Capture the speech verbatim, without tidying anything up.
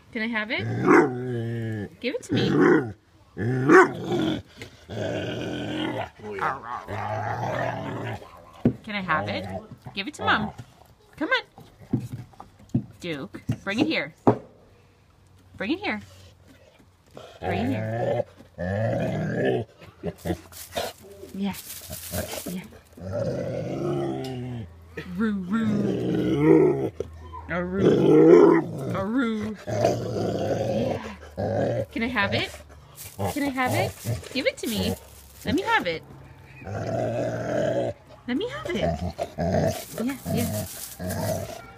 Can I have it? Give it to me. Can I have it? Give it to Mom. Come on. Duke, bring it here. Bring it here. Bring it here. Yeah. Yeah. Roo-roo. A roo. A roo. Yeah. Can I have it? Can I have it? Give it to me. Let me have it. Let me have it. Yeah, yeah.